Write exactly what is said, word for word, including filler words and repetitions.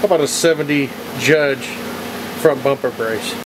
How about a seventy Judge front bumper brace?